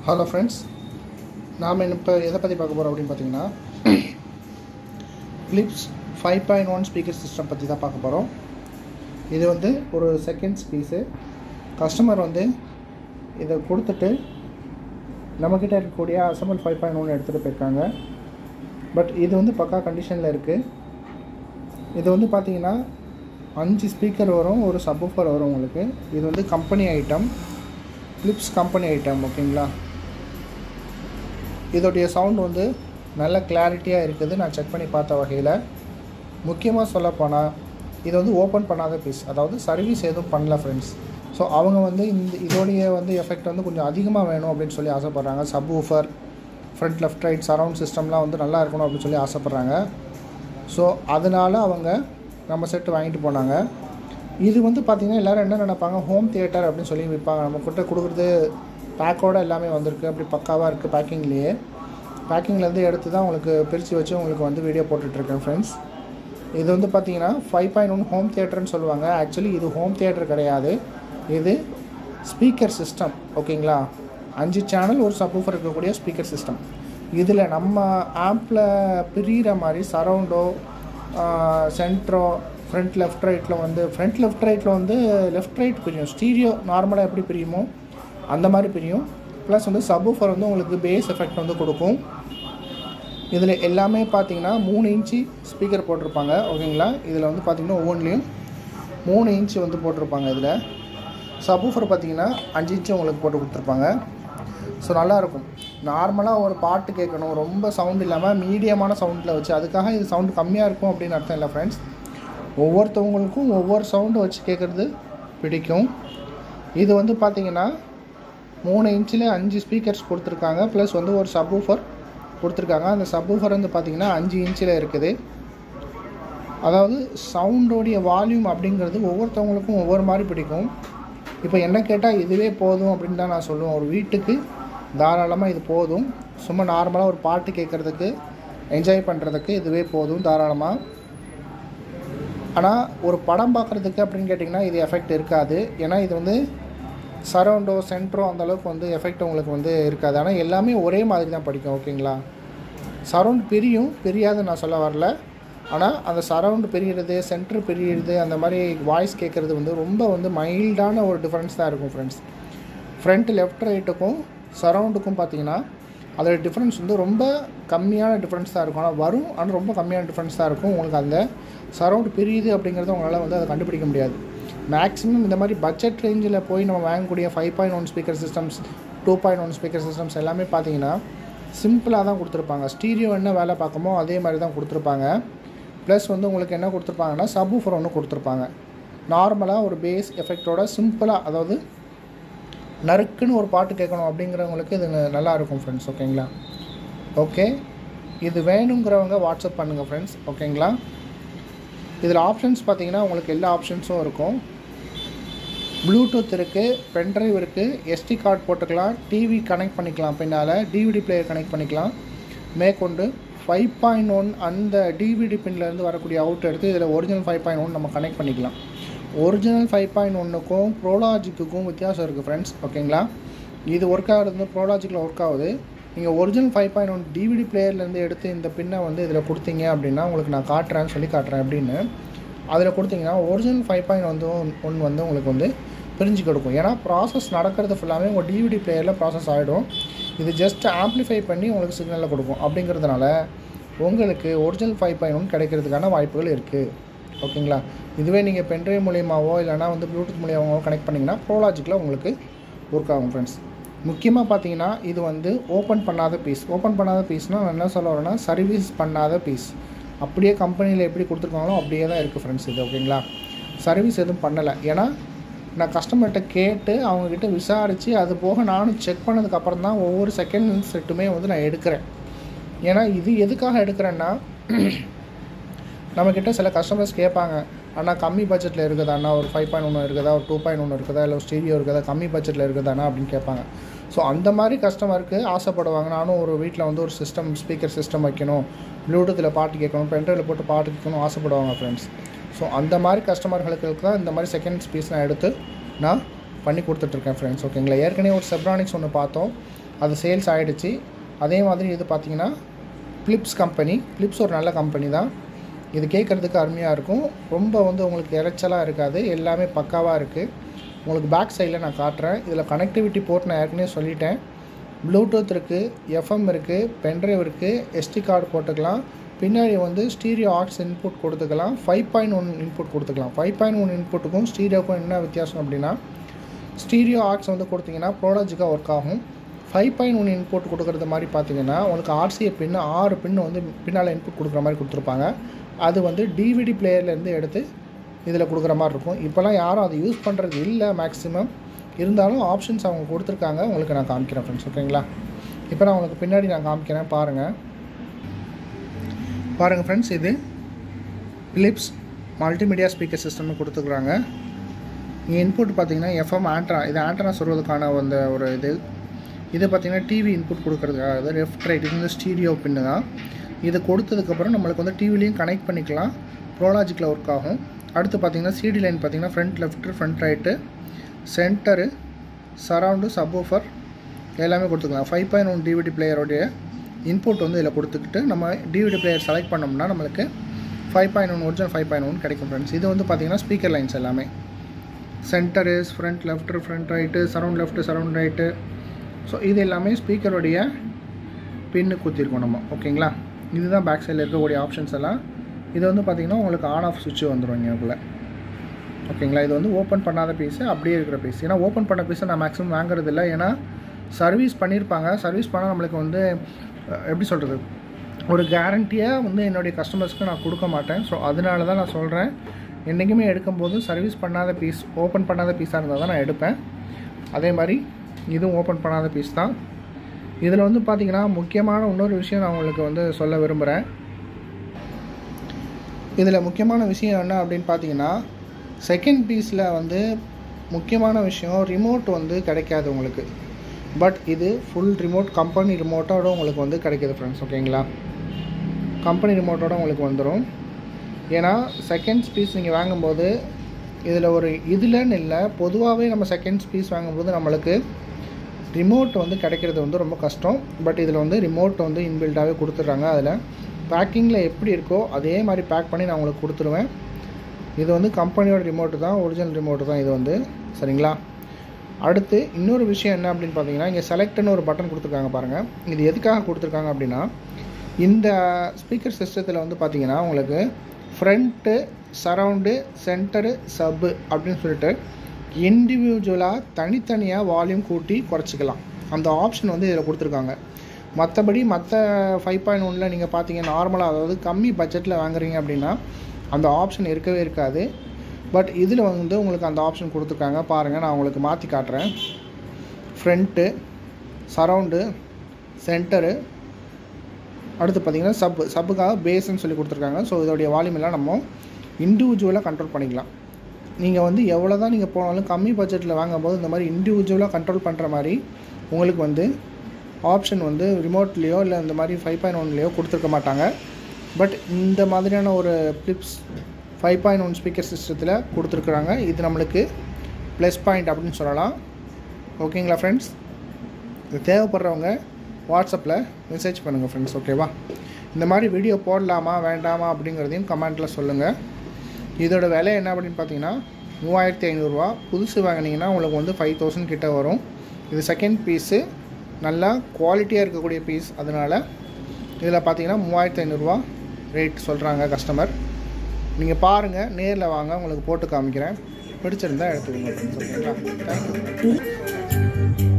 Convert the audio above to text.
Hello friends, நாம் இப்போ எதை பற்றி பார்க்க போகிறோம் அப்படின்னு பார்த்தீங்கன்னா ஃபிலிப்ஸ் 5.1 ஸ்பீக்கர் சிஸ்டம் பற்றி தான் பார்க்க போகிறோம். இது வந்து ஒரு செகண்ட்ஸ் பீஸு. கஸ்டமர் வந்து இதை கொடுத்துட்டு நம்மக்கிட்ட இருக்கக்கூடிய அசம்பிள் 5.1 எடுத்துகிட்டு போயிருக்காங்க. பட் இது வந்து பக்கா கண்டிஷனில் இருக்குது. இது வந்து பார்த்திங்கன்னா 5 ஸ்பீக்கர் வரும், ஒரு சப்வூஃபர் வரும் உங்களுக்கு. இது வந்து company item, Philips company item. ஓகேங்களா, இதோடைய சவுண்ட் வந்து நல்ல கிளாரிட்டியாக இருக்குது. நான் செக் பண்ணி பார்த்த வகையில் முக்கியமாக சொல்லப்போனால் இது வந்து ஓப்பன் பண்ணாத பீஸ், அதாவது சர்வீஸ் எதுவும் பண்ணல ஃப்ரெண்ட்ஸ். ஸோ அவங்க வந்து இதோடைய வந்து எஃபெக்ட் வந்து கொஞ்சம் அதிகமாக வேணும் அப்படின்னு சொல்லி ஆசைப்பட்றாங்க. Subwoofer, front left right surround சிஸ்டம்லாம் வந்து நல்லா இருக்கணும் அப்படின்னு சொல்லி ஆசைப்பட்றாங்க. ஸோ அதனால் அவங்க நம்ம செட்டு வாங்கிட்டு போனாங்க. இது வந்து பார்த்திங்கன்னா எல்லோரும் என்ன நினைப்பாங்க, ஹோம் தியேட்டர் அப்படின்னு சொல்லி விற்பாங்க. நம்மக்கிட்ட கொடுக்குறது பேக்கோடு எல்லாமே வந்திருக்கு, அப்படி பக்காவாக இருக்குது. பேக்கிங்லேருந்து எடுத்து தான் உங்களுக்கு பிரித்து வச்சு உங்களுக்கு வந்து வீடியோ போட்டுட்ருக்கேன் ஃப்ரெண்ட்ஸ். இது வந்து பார்த்திங்கன்னா 5.1 ஹோம் தியேட்டர்னு சொல்லுவாங்க. ஆக்சுவலி இது ஹோம் தியேட்டர் கிடையாது, இது ஸ்பீக்கர் சிஸ்டம். ஓகேங்களா, 5 சேனல் ஒரு சப்வூஃபர் இருக்கக்கூடிய ஸ்பீக்கர் சிஸ்டம். இதில் நம்ம ஆம்பில் பிரிகிற மாதிரி சரவுண்டோ, சென்ட்ரோ, ஃப்ரண்ட் லெஃப்ட் ரைட்டில் வந்து லெஃப்ட் ரைட் பிரியும். ஸ்டீரியோ நார்மலாக எப்படி பிரியுமோ அந்த மாதிரி பிரியும். ப்ளஸ் வந்து சப்வூஃபர் வந்து உங்களுக்கு பேஸ் எஃபெக்ட் வந்து கொடுக்கும். இதில் எல்லாமே பார்த்திங்கன்னா 3 இன்ச்சு ஸ்பீக்கர் போட்டிருப்பாங்க. ஓகேங்களா, இதில் வந்து பார்த்திங்கன்னா ஒவ்வொன்றிலையும் 3 இன்ச்சு வந்து போட்டிருப்பாங்க. இதில் சப்வூஃபர் பார்த்திங்கன்னா 5 இன்ச்சு உங்களுக்கு போட்டு கொடுத்துருப்பாங்க. ஸோ நல்லாயிருக்கும். நார்மலாக ஒரு பாட்டு கேட்கணும், ரொம்ப சவுண்ட் இல்லாமல் மீடியமான சவுண்டில் வச்சு, அதுக்காக இது சவுண்டு கம்மியாக இருக்கும் அப்படின்னு அர்த்தம் இல்லை ஃப்ரெண்ட்ஸ். ஒவ்வொருத்தவங்களுக்கும் ஒவ்வொரு சவுண்டு வச்சு கேட்குறது பிடிக்கும். இது வந்து பார்த்திங்கன்னா 3 இன்ச்சில் 5 ஸ்பீக்கர்ஸ் கொடுத்துருக்காங்க. ப்ளஸ் வந்து ஒரு சப்வூஃபர் கொடுத்துருக்காங்க. அந்த சப்வூஃபர் வந்து பார்த்திங்கன்னா 5 இன்ச்சில் இருக்குது. அதாவது சவுண்டோடைய வால்யூம் அப்படிங்கிறது ஒவ்வொருத்தவங்களுக்கும் ஒவ்வொரு மாதிரி பிடிக்கும். இப்போ என்ன கேட்டால் இதுவே போதும் அப்படின்னு தான் நான் சொல்லுவேன். ஒரு வீட்டுக்கு தாராளமாக இது போதும். சும்மா நார்மலாக ஒரு பாட்டு கேட்குறதுக்கு, என்ஜாய் பண்ணுறதுக்கு இதுவே போதும் தாராளமாக. ஆனால் ஒரு படம் பார்க்குறதுக்கு அப்படின்னு கேட்டிங்கன்னா இது எஃபெக்ட் இருக்காது. ஏன்னா இது வந்து சரவுண்டோ, சென்ட்ரோ அந்தளவுக்கு வந்து எஃபெக்ட் உங்களுக்கு வந்து இருக்காது. ஆனால் எல்லாமே ஒரே மாதிரி தான் படிக்கும். ஓகேங்களா, சரவுண்ட் பிரியாது நான் சொல்ல வரல. ஆனால் அந்த சரவுண்டு பிரிகிறது, சென்ட்ரு பிரிகிறது, அந்த மாதிரி வாய்ஸ் கேட்குறது வந்து ரொம்ப வந்து மைல்டான ஒரு டிஃப்ரென்ஸ் தான் இருக்கும் ஃப்ரெண்ட்ஸ். ஃப்ரண்ட் லெஃப்ட் ரைட்டுக்கும் சரவுண்டுக்கும் பார்த்திங்கன்னா அதோட டிஃப்ரென்ஸ் வந்து ரொம்ப கம்மியான டிஃப்ரென்ஸ் தான் இருக்கும். ஆனால் ரொம்ப கம்மியான டிஃப்ரென்ஸ் தான் இருக்கும். உங்களுக்கு அந்த சரவுண்டு பிரியுது அப்படிங்கிறத உங்களால் வந்து அதை கண்டுபிடிக்க முடியாது. மேக்ஸிமம் இந்த மாதிரி பட்ஜெட் ரேஞ்சில் போய் நம்ம வாங்கக்கூடிய 5.1 ஸ்பீக்கர் சிஸ்டம்ஸ், 2.1 ஸ்பீக்கர் சிஸ்டம்ஸ் எல்லாமே பார்த்திங்கன்னா சிம்பிளாக தான் கொடுத்துருப்பாங்க. ஸ்டீரியோ என்ன வேலை பார்க்குமோ அதே மாதிரி தான் கொடுத்துருப்பாங்க. ப்ளஸ் வந்து உங்களுக்கு என்ன கொடுத்துருப்பாங்கன்னா சப்வூஃபர் ஒன்று கொடுத்துருப்பாங்க. நார்மலாக ஒரு பேஸ் எஃபெக்டோட சிம்பிளாக, அதாவது நறுக்குன்னு ஒரு பாட்டு கேட்கணும் அப்படிங்கிறவங்களுக்கு இது நல்லாயிருக்கும் ஃப்ரெண்ட்ஸ். ஓகேங்களா, ஓகே, இது வேணுங்கிறவங்க வாட்ஸ்அப் பண்ணுங்கள் ஃப்ரெண்ட்ஸ். ஓகேங்களா, இதில் ஆப்ஷன்ஸ் பார்த்திங்கன்னா உங்களுக்கு எல்லா ஆப்ஷன்ஸும் இருக்கும். ப்ளூடூத் இருக்குது, பென்ட்ரைவ் இருக்குது, எஸ்டி கார்டு போட்டுக்கலாம், டிவி கனெக்ட் பண்ணிக்கலாம், பின்னால் டிவிடி பிளேயர் கனெக்ட் பண்ணிக்கலாம். மேற்கொண்டு 5.1 அந்த டிவிடி பின்லேருந்து வரக்கூடிய அவுட் எடுத்து இதில் ஒரிஜினல் 5.1 நம்ம கனெக்ட் பண்ணிக்கலாம். ஒரிஜினல் 5.1க்கும் ப்ரோலாஜிக்குக்கும் வித்தியாசம் இருக்குது ஃப்ரெண்ட்ஸ். ஓகேங்களா, இது ஒர்க் ஆகிறது ப்ரோலாஜிக்கில் ஒர்க் ஆகுது. நீங்கள் ஒரிஜினல் 5.1 டிவிடி பிளேயர்லேருந்து எடுத்து இந்த பின்னை வந்து இதில் கொடுத்தீங்க அப்படின்னா, உங்களுக்கு நான் காட்டுறேன் அப்படின்னு அதில் கொடுத்தீங்கன்னா ஒரிஜினல் 5.1 வந்து உங்களுக்கு வந்து பிரிஞ்சு கொடுக்கும். ஏன்னா ப்ராசஸ் நடக்கிறது ஃபுல்லாமே உங்கள் டிவிடி பிளேயரில் ப்ராசஸ் ஆகிடும். இது ஜஸ்ட் ஆம்ப்ளிஃபை பண்ணி உங்களுக்கு சிக்னலில் கொடுக்கும். அப்படிங்கிறதுனால உங்களுக்கு ஒரிஜினல் 5.1 கிடைக்கிறதுக்கான வாய்ப்புகள் இருக்குது. ஓகேங்களா, இதுவே நீங்கள் பென்ட்ரைவ் மூலியமாகவோ இல்லைனா வந்து ப்ளூடூத் மூலியமாகவோ கனெக்ட் பண்ணிங்கன்னா ப்ரோலாஜிக்கில் உங்களுக்கு ஒர்க் ஆகும் ஃப்ரெண்ட்ஸ். முக்கியமாக பார்த்தீங்கன்னா இது வந்து ஓப்பன் பண்ணாத பீஸ்னால் நான் என்ன சொல்ல வரேன்னா சர்வீஸ் பண்ணாத பீஸ். அப்படியே கம்பெனியில் எப்படி கொடுத்துருக்காங்களோ அப்படியே தான் இருக்குது ஃப்ரெண்ட்ஸ் இது. ஓகேங்களா, சர்வீஸ் எதுவும் பண்ணலை. ஏன்னா நான் கஸ்டமர்கிட்ட கேட்டு அவங்கக்கிட்ட விசாரித்து அது போக நானும் செக் பண்ணதுக்கப்புறம் தான் ஒவ்வொரு செகண்ட் செட்டுமே வந்து நான் எடுக்கிறேன். ஏன்னா இது எதுக்காக எடுக்கிறேன்னா, நம்மக்கிட்ட சில கஸ்டமர்ஸ் கேட்பாங்க, அண்ணா கம்மி பட்ஜெட்டில் இருக்குதாண்ணா, ஒரு 5.1 இருக்குதா, ஒரு 2.1 இருக்குதா, இல்லை ஒரு ஸ்டீரியோ இருக்குதா, கம்மி பட்ஜெட்டில் இருக்குதாண்ணா அப்படின்னு கேட்பாங்க. ஸோ அந்த மாதிரி கஸ்டமருக்கு ஆசைப்படுவாங்க. நானும் ஒரு வீட்டில் வந்து ஒரு ஸ்பீக்கர் சிஸ்டம் வைக்கணும், ப்ளூடூத்தில் பாட்டு கேட்கணும், பென்ட்ரைவில் போட்டு பாட்டு கேட்கணும் ஆசைப்படுவாங்க ஃப்ரெண்ட்ஸ். ஸோ அந்த மாதிரி கஸ்டமர்களுக்கு தான் இந்த மாதிரி செகண்ட் பீஸ் நான் எடுத்து நான் பண்ணி கொடுத்துட்ருக்கேன் ஃப்ரெண்ட்ஸ். ஓகேங்களா, ஏற்கனவே ஒரு செப்ரானிக்ஸ் ஒன்று பார்த்தோம், அது சேல்ஸ் ஆகிடுச்சு. அதே மாதிரி இது பார்த்திங்கன்னா ஃபிலிப்ஸ் கம்பெனி. ஃபிலிப்ஸ் ஒரு நல்ல கம்பெனி தான். இது கேட்குறதுக்கு அருமையாக இருக்கும். ரொம்ப வந்து உங்களுக்கு இறைச்சலாக இருக்காது. எல்லாமே பக்காவாக இருக்குது. உங்களுக்கு பேக் சைடில் நான் காட்டுறேன். இதில் கனெக்டிவிட்டி போர்ட் நான் ஏற்கனவே சொல்லிட்டேன். ப்ளூடூத் இருக்குது, எஃப்எம் இருக்குது, பென்ட்ரைவ் இருக்குது, எஸ்டி கார்டு போட்டுக்கலாம். பின்னாடி வந்து ஸ்டீரியோ ஆக்ஸ் இன்புட் கொடுத்துக்கலாம். 5.1 இன்புட் கொடுத்துக்கலாம். 5.1 இன்புட்டுக்கும் ஸ்டீரியோக்கும் என்ன வித்தியாசம் அப்படின்னா, ஸ்டீரியோ ஆக்ஸ் வந்து கொடுத்தீங்கன்னா ப்ரோலாஜிக்காக ஒர்க் ஆகும். 5.1 இன்புட் கொடுக்குறது மாதிரி பார்த்தீங்கன்னா உங்களுக்கு ஆர்சிஏ பின்னு 6 பின்னு வந்து பின்னால் இன்புட் கொடுக்குற மாதிரி கொடுத்துருப்பாங்க. அது வந்து டிவிடி பிளேயர்லேருந்து எடுத்து இதில் கொடுக்குற மாதிரி இருக்கும். இப்போலாம் யாரும் அதை யூஸ் பண்ணுறது இல்லை மேக்ஸிமம். இருந்தாலும் ஆப்ஷன்ஸ் அவங்க கொடுத்துருக்காங்க. உங்களுக்கு நான் காமிக்கிறேன் ஃப்ரெண்ட்ஸ். ஓகேங்களா? இப்போ நான் உங்களுக்கு பின்னாடி நான் காமிக்கிறேன். பாருங்கள் ஃப்ரெண்ட்ஸ், இது ஃபிலிப்ஸ் மல்டிமீடியா ஸ்பீக்கர் சிஸ்டம்னு கொடுத்துருக்குறாங்க. இங்கே இன்புட் பார்த்தீங்கன்னா எஃப்எம் ஆண்ட்ரா, இது ஆண்ட்ரா சொல்கிறதுக்கான அந்த ஒரு இது பார்த்திங்கன்னா டிவி இன்புட் கொடுக்குறதுக்காக, அதாவது லெஃப்ட் ரைட், இது வந்து ஸ்டீரியோ பின்னு தான். இது கொடுத்ததுக்கப்புறம் நம்மளுக்கு வந்து டிவிலையும் கனெக்ட் பண்ணிக்கலாம். ப்ரோலாஜிக்கில் ஒர்க் ஆகும். அடுத்து பார்த்திங்கன்னா சிடி லைன் பார்த்திங்கன்னா front left, front right, centre, surround, subwoofer எல்லாமே கொடுத்துக்கலாம். 5.1 டிவிடி பிளேயரோடைய இன்புட் வந்து இதில் கொடுத்துக்கிட்டு நம்ம டிவிடி பிளேயர் செலக்ட் பண்ணோம்னா நம்மளுக்கு 5.1 ஒரிஜினல் 5.1 கிடைக்கும் ஃப்ரெண்ட்ஸ். இது வந்து பார்த்திங்கன்னா ஸ்பீக்கர் லைன்ஸ் எல்லாமே centre, front left, front right, surround left, surround right. So இது எல்லாமே ஸ்பீக்கருடைய பின்னு குத்திருக்கோம் நம்ம. ஓகேங்களா? இதுதான் பேக் சைடில் இருக்கக்கூடிய ஆப்ஷன்ஸ் எல்லாம். இது வந்து பார்த்திங்கன்னா உங்களுக்கு ஆன் ஆஃப் சுவிட்சு வந்துடும் இங்கேக்குள்ளே. ஓகேங்களா? இது வந்து ஓப்பன் பண்ணாத பீஸு, அப்படியே இருக்கிற பீஸ். ஏன்னா ஓப்பன் பண்ண பீஸை நான் மேக்ஸிமம் வாங்குறது இல்லை. ஏன்னா சர்வீஸ் பண்ணியிருப்பாங்க. சர்வீஸ் பண்ணால் நம்மளுக்கு வந்து எப்படி சொல்கிறது, ஒரு கேரண்டியாக வந்து என்னுடைய கஸ்டமர்ஸ்க்கு நான் கொடுக்க மாட்டேன். ஸோ அதனால தான் நான் சொல்கிறேன், என்றைக்குமே எடுக்கும்போது சர்வீஸ் பண்ணாத பீஸ், ஓப்பன் பண்ணாத பீஸாக இருந்தால் தான் நான் எடுப்பேன். அதே மாதிரி இதுவும் ஓப்பன் பண்ணாத பீஸ் தான். இதில் வந்து பார்த்திங்கன்னா முக்கியமான இன்னொரு விஷயம் நான் உங்களுக்கு வந்து சொல்ல விரும்புகிறேன். இதில் முக்கியமான விஷயம் என்ன அப்படின்னு பார்த்தீங்கன்னா, செகண்ட் பீஸில் வந்து முக்கியமான விஷயம் ரிமோட் வந்து கிடைக்காது உங்களுக்கு. பட் இது ஃபுல் ரிமோட், கம்பெனி ரிமோட்டோட உங்களுக்கு வந்து கிடைக்கிது ஃப்ரெண்ட்ஸ். ஓகேங்களா? கம்பெனி ரிமோட்டோட உங்களுக்கு வந்துடும். ஏன்னா செகண்ட்ஸ் பீஸ் நீங்கள் வாங்கும்போது இதில் ஒரு இதுலன்னு இல்லை, பொதுவாகவே நம்ம செகண்ட்ஸ் பீஸ் வாங்கும்போது நம்மளுக்கு ரிமோட் வந்து கிடைக்கிறது வந்து ரொம்ப கஷ்டம். பட் இதில் வந்து ரிமோட் வந்து இன்பில்டாகவே கொடுத்துட்றாங்க. அதில் பேக்கிங்கில் எப்படி இருக்கோ அதே மாதிரி பேக் பண்ணி நான் உங்களுக்கு கொடுத்துருவேன். இது வந்து கம்பெனியோட ரிமோட்டு தான், ஒரிஜினல் ரிமோட்டு தான் இது வந்து. சரிங்களா? அடுத்து இன்னொரு விஷயம் என்ன அப்படின்னு பார்த்தீங்கன்னா, இங்கே செலக்ட்னு ஒரு பட்டன் கொடுத்துருக்காங்க பாருங்கள். இது எதுக்காக கொடுத்துருக்காங்க அப்படின்னா, இந்த ஸ்பீக்கர் சிஸ்டத்தில் வந்து பார்த்திங்கன்னா உங்களுக்கு ஃப்ரண்ட்டு, சரவுண்டு, சென்டரு, சப்பு அப்படின்னு சொல்லிட்டு இண்டிவிஜுவலாக தனித்தனியாக வால்யூம் கூட்டி குறைச்சிக்கலாம். அந்த ஆப்ஷன் வந்து இதில் கொடுத்துருக்காங்க. மற்றபடி மற்ற 5.1 நீங்கள் பார்த்தீங்க நார்மலாக, அதாவது கம்மி பட்ஜெட்டில் வாங்குறீங்க அப்படின்னா அந்த ஆப்ஷன் இருக்கவே இருக்காது. பட் இதில் வந்து உங்களுக்கு அந்த ஆப்ஷன் கொடுத்துருக்காங்க. பாருங்கள், நான் உங்களுக்கு மாற்றி காட்டுறேன். ஃப்ரண்ட்டு, சரவுண்டு, சென்டரு, அடுத்து பார்த்திங்கன்னா சப்புக்காக பேஸ்ன்னு சொல்லி கொடுத்துருக்காங்க. ஸோ இதோடைய வால்யூம் எல்லாம் நம்ம இண்டிவிஜுவலாக கண்ட்ரோல் பண்ணிக்கலாம். நீங்கள் வந்து எவ்வளோ தான் நீங்கள் போனாலும் கம்மி பட்ஜெட்டில் வாங்கும்போது இந்த மாதிரி இண்டிவிஜுவலாக கண்ட்ரோல் பண்ணுற மாதிரி உங்களுக்கு வந்து ஆப்ஷன் வந்து ரிமோட்லேயோ இல்லை இந்த மாதிரி 5.1லேயோ கொடுத்துருக்க மாட்டாங்க. பட் இந்த மாதிரியான ஒரு ஃபிலிப்ஸ் 5.1 ஸ்பீக்கர் சிஸ்டத்தில் கொடுத்துருக்குறாங்க. இது நம்மளுக்கு ப்ளஸ் பாயிண்ட் அப்படின்னு சொல்லலாம். ஓகேங்களா ஃப்ரெண்ட்ஸ்? இது தேவைப்படுறவங்க வாட்ஸ்அப்பில் மெசேஜ் பண்ணுங்கள் ஃப்ரெண்ட்ஸ். ஓகேவா? இந்த மாதிரி வீடியோ போடலாமா வேண்டாமா அப்படிங்கிறதையும் கமெண்ட்டில் சொல்லுங்கள். இதோட விலை என்ன அப்படின்னு பார்த்தீங்கன்னா 3500 ரூபா. புதுசு வாங்கினீங்கன்னா உங்களுக்கு வந்து 5000 கிட்ட வரும். இது செகண்ட் பீஸு, நல்லா குவாலிட்டியாக இருக்கக்கூடிய பீஸ். அதனால் இதில் பார்த்தீங்கன்னா 3500 ரூபா ரேட் சொல்கிறாங்க கஸ்டமர். நீங்கள் பாருங்கள், நேரில் வாங்க, உங்களுக்கு போட்டு காமிக்கிறேன். பிடிச்சிருந்தா எடுத்துக்கோங்க ஃப்ரெண்ட்ஸ். ஓகேங்களா? தேங்க்யூ.